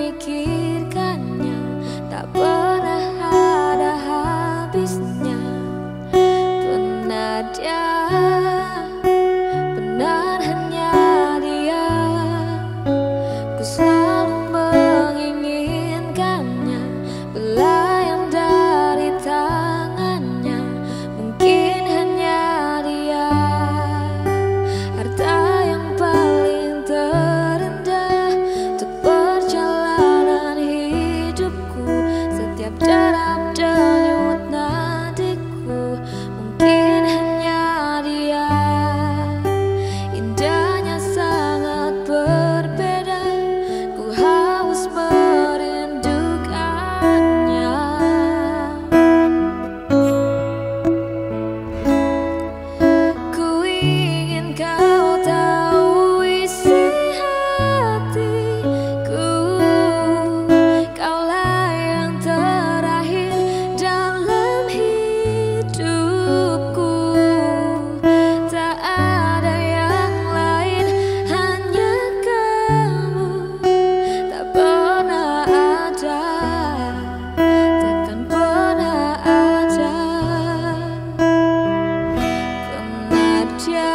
memikirkannya, tak pernah ada habisnya. Benar dia, benar hanya dia. Ku selalu menginginkannya, belayan dari tangannya. Mungkin hanya dia, harta yang paling terendah untuk perjalanan hidupku. Setiap derap denyut nadiku, mungkin hanya dia. Indahnya sangat berbeda, ku haus merindukannya. Ku ingin kau tahu isi hatiku, kaulah yang terakhir dalam hidupku. Tak ada yang lain, hanya kamu. Tak pernah ada, takkan pernah ada. Benar dia,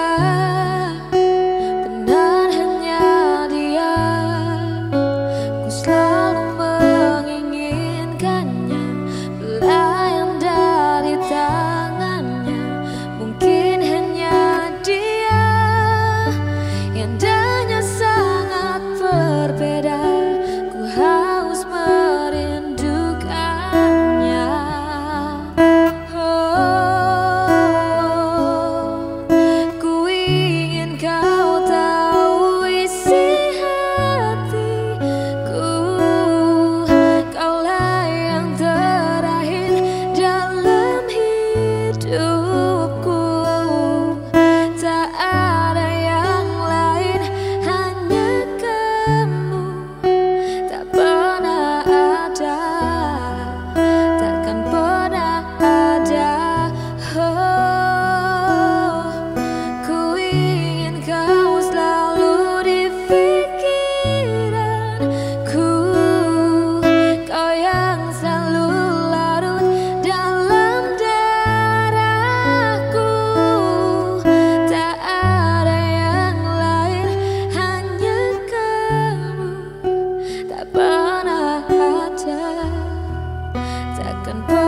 benar hanya dia. Ku selalu menginginkannya, belayan dari tangannya. Mungkin hanya dia, indahnya sangat berbeda, ku haus merindukannya. Ku ingin kau tahu isi hatiku, kaulah yang terakhir dalam hidupku. Tak ada yang lain, hanya kamu. Tak pernah ada, takkan pernah ada. Ku ingin kau selalu di pikiranku, kau yang selalu larut dalam darahku. Tak ada yang lain, hanya kamu. Tak pernah ada, takkan pernah